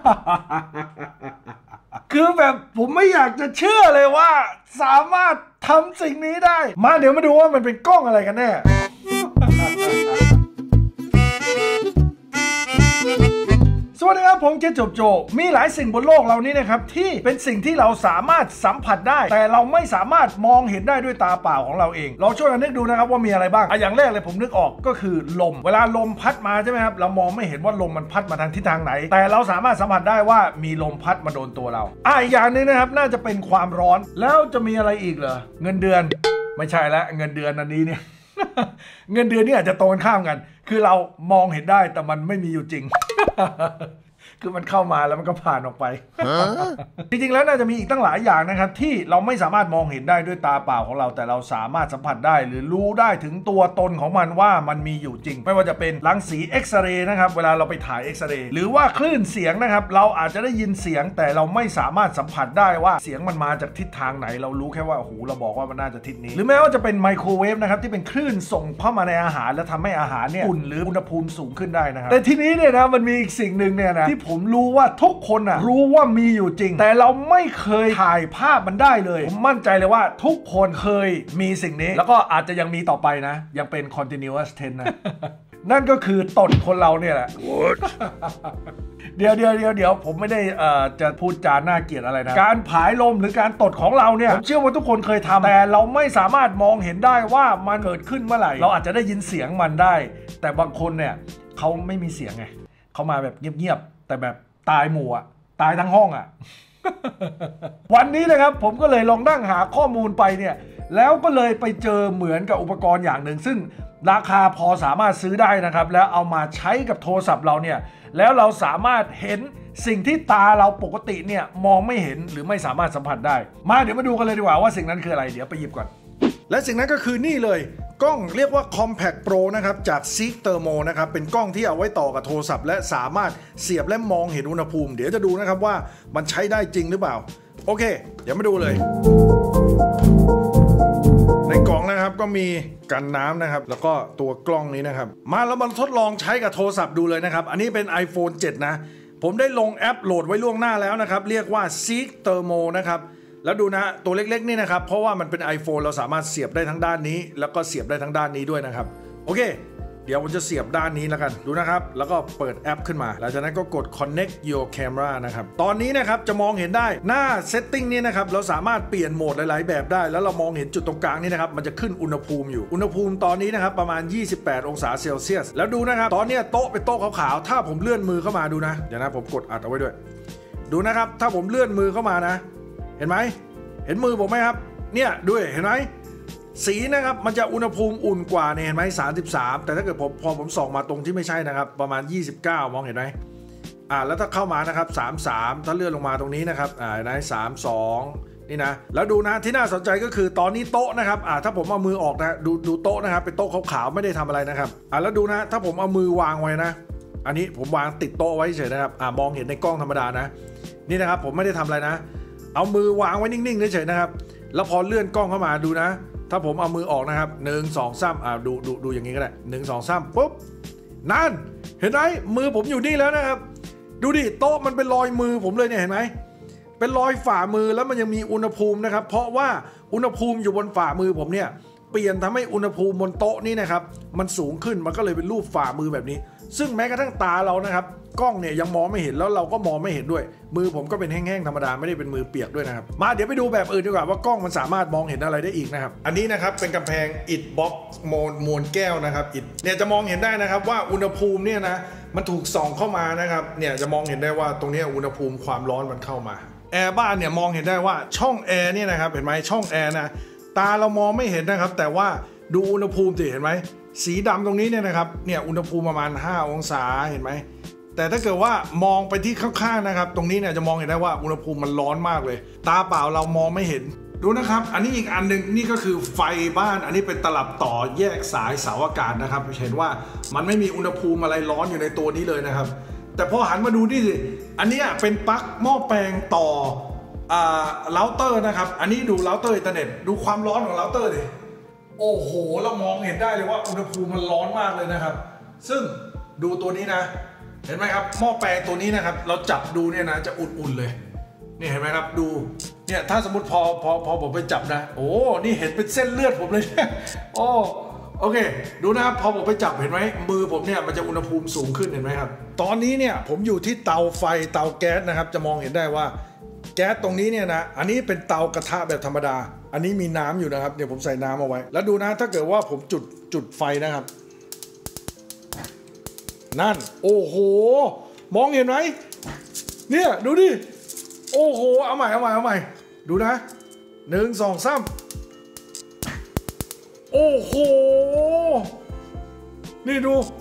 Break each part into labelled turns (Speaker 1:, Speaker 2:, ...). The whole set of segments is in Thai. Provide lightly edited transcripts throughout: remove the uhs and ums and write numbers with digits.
Speaker 1: คือแบบผมไม่อยากจะเชื่อเลยว่าสามารถทำสิ่งนี้ได้มาเดี๋ยวมาดูว่ามันเป็นกล้องอะไรกันแน่สวัสดีครับผมเจจบโจมีหลายสิ่งบนโลกเรานี้นะครับที่เป็นสิ่งที่เราสามารถสัมผัสได้แต่เราไม่สามารถมองเห็นได้ด้วยตาเปล่าของเราเองเราช่วยกันนึกดูนะครับว่ามีอะไรบ้างอย่างแรกเลยผมนึกออกก็คือลมเวลาลมพัดมาใช่ไหมครับเรามองไม่เห็นว่าลมมันพัดมาทางทิศทางไหนแต่เราสามารถสัมผัสได้ว่ามีลมพัดมาโดนตัวเราอีกอย่างนึงนะครับน่าจะเป็นความร้อนแล้วจะมีอะไรอีกเหรอเงินเดือนไม่ใช่แล้วเงินเดือนอันนี้เนี่ย เงินเดือนนี่อาจจะตรงข้ามกันคือเรามองเห็นได้แต่มันไม่มีอยู่จริง คือมันเข้ามาแล้วมันก็ผ่านออกไป จริงๆแล้วน่าจะมีอีกตั้งหลายอย่างนะครับที่เราไม่สามารถมองเห็นได้ด้วยตาเปล่าของเราแต่เราสามารถสัมผัสได้หรือรู้ได้ถึงตัวตนของมันว่ามันมีอยู่จริงไม่ว่าจะเป็นรังสีเอ็กซเรย์นะครับเวลาเราไปถ่ายเอ็กซเรย์หรือว่าคลื่นเสียงนะครับเราอาจจะได้ยินเสียงแต่เราไม่สามารถสัมผัสได้ว่าเสียงมันมาจากทิศทางไหนเรารู้แค่ว่าโอ้โหเราบอกว่ามันน่าจะทิศนี้หรือแม้ว่าจะเป็นไมโครเวฟนะครับที่เป็นคลื่นส่งเข้ามาในอาหารและทำให้อาหารเนี่ยอุ่นหรืออุณหภูมิสูงขึ้นได้นะครับแต่ทีนี้เนี่ยนะมันมีอีกสิ่งหนึ่งเนี่ยนะที่ผมรู้ว่าทุกคนรู้ว่ามีอยู่จริงแต่เราไม่เคยถ่ายภาพมันได้เลยผมมั่นใจเลยว่าทุกคนเคยมีสิ่งนี้แล้วก็อาจจะยังมีต่อไปนะยังเป็น continuous trend นะ นั่นก็คือตดคนเราเนี่ยแหละ เดี๋ยวผมไม่ได้จะพูดจาน่าเกลียดอะไรนะการผายลมหรือการตดของเราเนี่ยผมเชื่อว่าทุกคนเคยทำแต่เราไม่สามารถมองเห็นได้ว่ามันเกิดขึ้นเมื่อไหร่เราอาจจะได้ยินเสียงมันได้แต่บางคนเนี่ยเขาไม่มีเสียงไงเขามาแบบเงียบๆแต่แบบตายหมู่ตายทั้งห้องวันนี้นะครับผมก็เลยลองนั่งหาข้อมูลไปเนี่ยแล้วก็เลยไปเจอเหมือนกับอุปกรณ์อย่างหนึ่งซึ่งราคาพอสามารถซื้อได้นะครับแล้วเอามาใช้กับโทรศัพท์เราเนี่ยแล้วเราสามารถเห็นสิ่งที่ตาเราปกติเนี่ยมองไม่เห็นหรือไม่สามารถสัมผัสได้มาเดี๋ยวมาดูกันเลยดีกว่าว่าสิ่งนั้นคืออะไรเดี๋ยวไปหยิบก่อนและสิ่งนั้นก็คือนี่เลยกล้องเรียกว่า Compact Pro นะครับจาก Seek Thermo นะครับเป็นกล้องที่เอาไว้ต่อกับโทรศัพท์และสามารถเสียบและมองเห็นอุณหภูมิเดี๋ยวจะดูนะครับว่ามันใช้ได้จริงหรือเปล่าโอเคเดี๋ยวมาดูเลยในกล่องนะครับก็มีกันน้ำนะครับแล้วก็ตัวกล้องนี้นะครับมาแล้วมาทดลองใช้กับโทรศัพท์ดูเลยนะครับอันนี้เป็น iPhone 7 นะผมได้ลงแอปโหลดไว้ล่วงหน้าแล้วนะครับเรียกว่า Seek Thermo นะครับแล้วดูนะตัวเล็กๆนี่นะครับเพราะว่ามันเป็น iPhone เราสามารถเสียบได้ทั้งด้านนี้แล้วก็เสียบได้ทั้งด้านนี้ด้วยนะครับโอเคเดี๋ยวผมจะเสียบด้านนี้แล้วกันดูนะครับแล้วก็เปิดแอปขึ้นมาหลังจากนั้นก็กด connect your camera นะครับตอนนี้นะครับจะมองเห็นได้หน้า setting นี้นะครับเราสามารถเปลี่ยนโหมดหลายๆแบบได้แล้วเรามองเห็นจุดตรงกลางนี้นะครับมันจะขึ้นอุณหภูมิอยู่อุณหภูมิตอนนี้นะครับประมาณ28องศาเซลเซียสแล้วดูนะครับตอนนี้โต๊ะเป็นโต๊ะขาวๆถ้าผมเลื่อนมือเข้ามาดูนะเดี๋ยวนะผมกดอัดเอาไว้ด้วยดูนะครับถ้าผมเลื่อนมือเข้ามานะเห็นไหมเห็นมือผมไหมครับเนี่ยด้วยเห็นไหมสีนะครับมันจะอุณหภูมิอุ่นกว่าเนี่ยเห็นไหม33แต่ถ้าเกิดพอผมส่องมาตรงที่ไม่ใช่นะครับประมาณ29มองเห็นไหมแล้วถ้าเข้ามานะครับ33ถ้าเลื่อนลงมาตรงนี้นะครับเห็นไหม32นี่นะแล้วดูนะที่น่าสนใจก็คือตอนนี้โต๊ะนะครับถ้าผมเอามือออกนะดูโต๊ะนะครับเป็นโต๊ะขาวๆไม่ได้ทำอะไรนะครับแล้วดูนะถ้าผมเอามือวางไว้นะอันนี้ผมวางติดโต๊ะไว้เฉยนะครับมองเห็นในกล้องธรรมดานะนี่นะครับผมไม่ได้ทำอะไรนะเอามือวางไว้นิ่งๆเฉยๆนะครับแล้วพอเลื่อนกล้องเข้ามาดูนะถ้าผมเอามือออกนะครับ1 2 3ดูอย่างนี้ก็ได้1 2 3ปุ๊บนั่นเห็นไหมมือผมอยู่นี่แล้วนะครับดูดิโต๊ะมันเป็นรอยมือผมเลยเนี่ยเห็นไหมเป็นรอยฝ่ามือแล้วมันยังมีอุณหภูมินะครับเพราะว่าอุณหภูมิอยู่บนฝ่ามือผมเนี่ยเปลี่ยนทำให้อุณหภูมิบนโต๊ะนี่นะครับมันสูงขึ้นมันก็เลยเป็นรูปฝ่ามือแบบนี้ซึ่งแม้กระทั่งตาเรานะครับกล้องเนี่ยยังมองไม่เห็นแล้วเราก็มองไม่เห็นด้วยมือผมก็เป็นแห้งๆธรรมดาไม่ได้เป็นมือเปียกด้วยนะครับมาเดี๋ยวไปดูแบบอื่นดีกว่าว่ากล้องมันสามารถมองเห็นอะไรได้อีกนะครับอันนี้นะครับเป็นกำแพงอิฐบล็อกมวลแก้วนะครับอิฐเนี่ยจะมองเห็นได้นะครับว่าอุณหภูมิเนี่ยนะมันถูกส่องเข้ามานะครับเนี่ยจะมองเห็นได้ว่าตรงนี้อุณหภูมิความร้อนมันเข้ามาแอร์บ้านเนี่ยมองเห็นได้ว่าช่องแอร์เนี่ยนะครับเห็นไหมช่องแอร์นะตาเรามองไม่เห็นนะครับแต่ว่าดูอุณหภูมิสิเห็นไหมสีดำตรงนี้เนี่ยนะครับเนี่ยอุณหภูมิประมาณ5องศาเห็นไหมแต่ถ้าเกิดว่ามองไปที่ข้างๆนะครับตรงนี้เนี่ยจะมองเห็นได้ว่าอุณหภูมิมันร้อนมากเลยตาเปล่าเรามองไม่เห็นดูนะครับอันนี้อีกอันหนึ่งนี่ก็คือไฟบ้านอันนี้เป็นตลับต่อแยกสายเสาอากาศนะครับเห็นว่ามันไม่มีอุณหภูมิอะไรร้อนอยู่ในตัวนี้เลยนะครับแต่พอหันมาดูนี่สิอันนี้เป็นปลั๊กหม้อแปลงต่อเราเตอร์นะครับอันนี้ดูเราเตอร์อินเทอร์เน็ตดูความร้อนของเราเตอร์ดิโอ้โหเรามองเห็นได้เลยว่าอุณหภูมิมันร้อนมากเลยนะครับซึ่งดูตัวนี้นะเห็นไหมครับหม้อแปลงตัวนี้นะครับเราจับดูเนี่ยนะจะอุ่นๆเลยนี่เห็นไหมครับดูเนี่ยถ้าสมมติพอผมไปจับนะโอ้นี่เห็นเป็นเส้นเลือดผมเลยโอ้โอเคดูนะครับพอผมไปจับเห็นไหมมือผมเนี่ยมันจะอุณหภูมิสูงขึ้นเห็นไหมครับตอนนี้เนี่ยผมอยู่ที่เตาไฟเตาแก๊สนะครับจะมองเห็นได้ว่าแก๊สตรงนี้เนี่ยนะอันนี้เป็นเตากระทะแบบธรรมดาอันนี้มีน้ำอยู่นะครับเดี๋ยวผมใส่น้ำเอาไว้แล้วดูนะถ้าเกิดว่าผมจุดไฟนะครับนั่นโอ้โหมองเห็นไหมเนี่ยดูดิโอ้โหเอาใหม่ดูนะ1 2 3โอ้โหนี่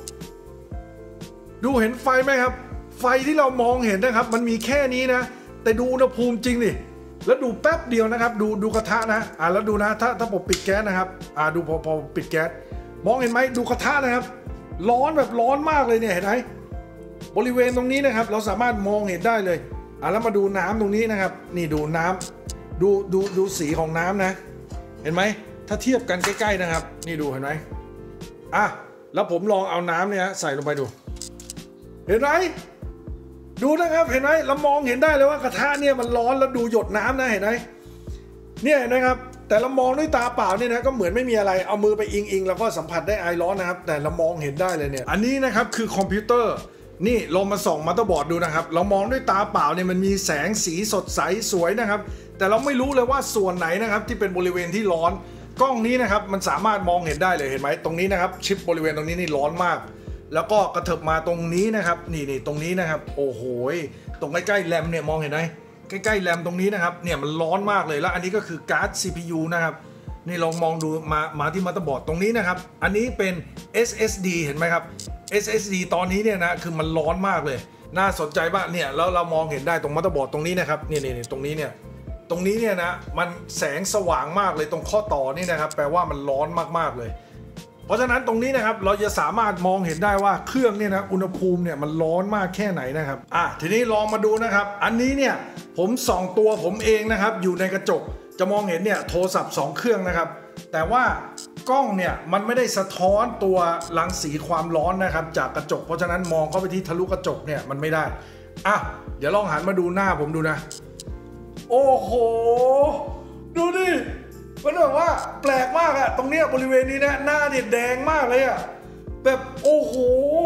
Speaker 1: ดูเห็นไฟไหมครับไฟที่เรามองเห็นนะครับมันมีแค่นี้นะแต่ดูอุณหภูมิจริงดิแล้วดูแป๊บเดียวนะครับดูกระทะนะแล้วดูนะถ้าผมปิดแก๊สนะครับดูพอปิดแก๊สมองเห็นไหมดูกระทะนะครับร้อนแบบร้อนมากเลยเนี่ยเห็นไหมบริเวณตรงนี้นะครับเราสามารถมองเห็นได้เลยแล้วมาดูน้ำตรงนี้นะครับนี่ดูน้ำดูสีของน้ำนะเห็นไหมถ้าเทียบกันใกล้ๆนะครับนี่ดูเห็นไหมแล้วผมลองเอาน้ำเนี่ยใส่ลงไปดูเห็นไหมดูนะครับเห็นไหมเรามองเห็นได้เลยว่ากระทะเนี่ยมันร้อนแล้วดูหยดน้ำนะเห็นไหมเนี่ยนะครับแต่เรามองด้วยตาเปล่าเนี่ยนะก็เหมือนไม่มีอะไรเอามือไปอิงแล้วก็สัมผัสได้ไอร้อนนะครับแต่เรามองเห็นได้เลยเนี่ยอันนี้นะครับคือคอมพิวเตอร์นี่ลองมาส่องมัตเตอร์บอร์ดดูนะครับเรามองด้วยตาเปล่าเนี่ยมันมีแสงสีสดใสสวยนะครับแต่เราไม่รู้เลยว่าส่วนไหนนะครับที่เป็นบริเวณที่ร้อนกล้องนี้นะครับมันสามารถมองเห็นได้เลยเห็นไหมตรงนี้นะครับชิปบริเวณตรงนี้นี่ร้อนมากแล้วก็กระเถิบมาตรงนี้นะครับนี่ตรงนี้นะครับโอ้โหตรงใกล้ๆแรมเนี่ยมองเห็นไหมใกล้ๆแรมตรงนี้นะครับเนี่ยมันร้อนมากเลยแล้วอันนี้ก็คือการ์ด CPU นะครับนี่ลองมองดูมาที่มัตเตอร์บอร์ดตรงนี้นะครับอันนี้เป็น SSD เห็นไหมครับ SSD ตอนนี้เนี่ยนะคือมันร้อนมากเลยน่าสนใจบ้างเนี่ยแล้วเรามองเห็นได้ตรงมัตเตอร์บอร์ดตรงนี้นะครับนี่ตรงนี้เนี่ยนะมันแสงสว่างมากเลยตรงข้อต่อนี่นะครับแปลว่ามันร้อนมากๆเลยเพราะฉะนั้นตรงนี้นะครับเราจะสามารถมองเห็นได้ว่าเครื่องเนี่ยนะอุณหภูมิเนี่ยมันร้อนมากแค่ไหนนะครับทีนี้ลองมาดูนะครับอันนี้เนี่ยผมส่องตัวผมเองนะครับอยู่ในกระจกจะมองเห็นเนี่ยโทรศัพท์2เครื่องนะครับแต่ว่ากล้องเนี่ยมันไม่ได้สะท้อนตัวรังสีความร้อนนะครับจากกระจกเพราะฉะนั้นมองเข้าไปที่ทะลุกระจกเนี่ยมันไม่ได้เดี๋ยวลองหันมาดูหน้าผมดูนะโอ้โหดูดิมันแบบว่าแปลกมากอะตรงเนี้ยบริเวณนี้นะหน้าเนี่ยแดงมากเลยอะแบบโอ้โห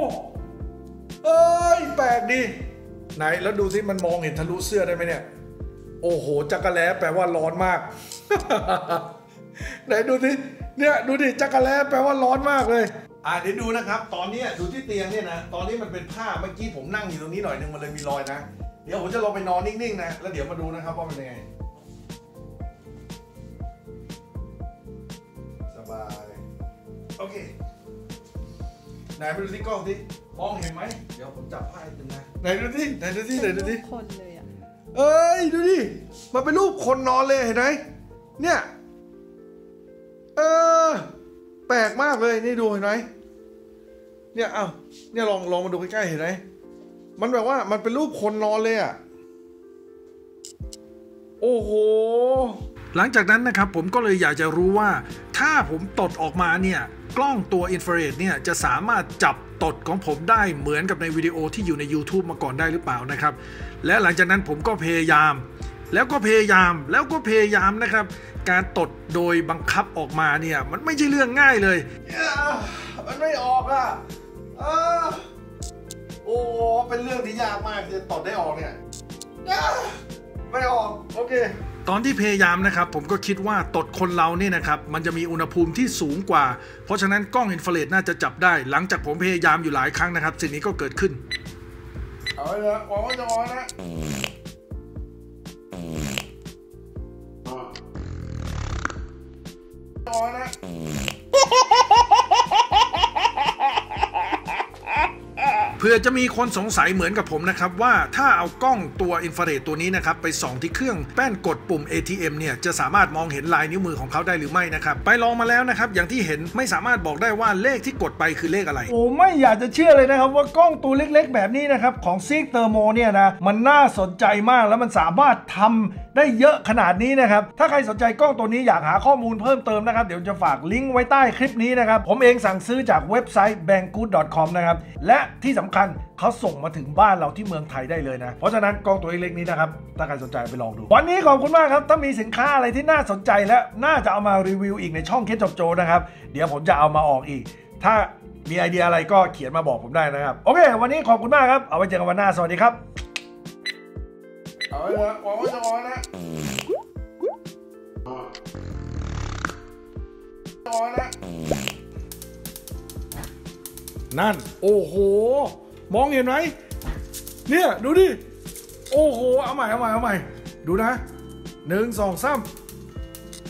Speaker 1: แปลกดีไหนแล้วดูสิมันมองเห็นทะลุเสื้อได้ไหมเนี่ยโอ้โหจักรแล้แปลว่าร้อนมาก ไหนดูสิเนี่ยดูดิจักรแล้แปลว่าร้อนมากเลยเดี๋ยวดูนะครับตอนนี้ดูที่เตียงเนี่ยนะตอนนี้มันเป็นผ้าเมื่อกี้ผมนั่งอยู่ตรงนี้หน่อยนึงมันเลยมีรอยนะเดี๋ยวผมจะลงไปนอนนิ่งๆนะแล้วเดี๋ยวมาดูนะครับว่าเป็นยังไงสบายโอเคไหนไปดูที่กล้องสิมองเห็นไหมเดี๋ยวผมจับผ้าให้ตึงนะไหนดูสิ
Speaker 2: คนเลยอ่ะ
Speaker 1: ดูดิมันเป็นรูปคนนอนเลยเห็นไหมเนี่ยแปลกมากเลยนี่ดูเห็นไหมเนี่ยเนี่ยลองมาดูใกล้ๆเห็นไหมมันแบบว่ามันเป็นรูปคนนอนเลยอ่ะโอ้โหหลังจากนั้นนะครับผมก็เลยอยากจะรู้ว่าถ้าผมตดออกมาเนี่ยกล้องตัวอินฟราเรดเนี่ยจะสามารถจับตดของผมได้เหมือนกับในวิดีโอที่อยู่ใน YouTube มาก่อนได้หรือเปล่านะครับและหลังจากนั้นผมก็พยายามนะครับการตดโดยบังคับออกมาเนี่ยมันไม่ใช่เรื่องง่ายเลยมันไม่ออกโอ้เป็นเรื่องที่ยากมากจะตดได้ออกเนี่ยไม่ออกโอเคตอนที่พยายามนะครับผมก็คิดว่าตดคนเราเนี่ยนะครับมันจะมีอุณหภูมิที่สูงกว่าเพราะฉะนั้นกล้องอินฟราเรดน่าจะจับได้หลังจากผมพยายามอยู่หลายครั้งนะครับสิ่งนี้ก็เกิดขึ้นเอาเลยหวังว่าจะออกนะเพื่อจะมีคนสงสัยเหมือนกับผมนะครับว่าถ้าเอากล้องตัวอินฟราเรดตัวนี้นะครับไปส่องที่เครื่องแป้นกดปุ่ม ATM เนี่ยจะสามารถมองเห็นลายนิ้วมือของเขาได้หรือไม่นะครับไปลองมาแล้วนะครับอย่างที่เห็นไม่สามารถบอกได้ว่าเลขที่กดไปคือเลขอะไรโอ้ไม่อยากจะเชื่อเลยนะครับว่ากล้องตัวเล็กๆแบบนี้นะครับของซิกเทอร์โมเนี่ยนะมันน่าสนใจมากแล้วมันสามารถทำได้เยอะขนาดนี้นะครับถ้าใครสนใจกล้องตัวนี้อยากหาข้อมูลเพิ่มเติมนะครับเดี๋ยวจะฝากลิงก์ไว้ใต้คลิปนี้นะครับผมเองสั่งซื้อจากเว็บไซต์ banggood.com นะครับและที่สำคัญำคัญเขาส่งมาถึงบ้านเราที่เมืองไทยได้เลยนะเพราะฉะนั้นกล้องตัวเล็กๆนี้นะครับถ้าใครสนใจไปลองดูวันนี้ขอบคุณมากครับถ้ามีสินค้าอะไรที่น่าสนใจและน่าจะเอามารีวิวอีกในช่องเคสจบโจนะครับเดี๋ยวผมจะเอามาออกอีกถ้ามีไอเดียอะไรก็เขียนมาบอกผมได้นะครับโอเควันนี้ขอบคุณมากครับเอาไว้เจอกันวันหน้าสวัสดีครับเอาไว้นะหวังว่าจะออนนะนั่นโอ้โหมองเห็นไหมเนี่ยดูดิโอ้โหเอาใหม่ดูนะ1 2 3